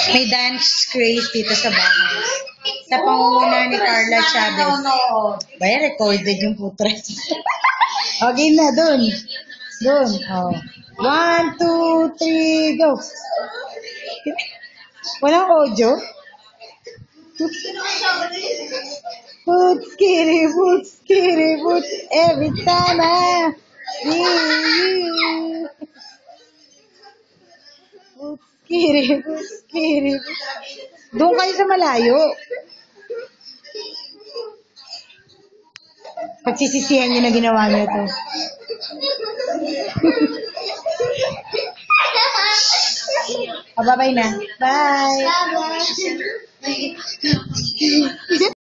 May dance craze dito sa bahay. Sa pangunguna ni Carla Chavez. Baya, recorded yung putres. Okay na, dun. Dun. Oh. 1, 2, 3, go. Walang audio? Boots, every time I see you. Boots, doon kayo sa malayo. Pagsisisihan niyo na ginawa niyo ito. Bye-bye na. Bye.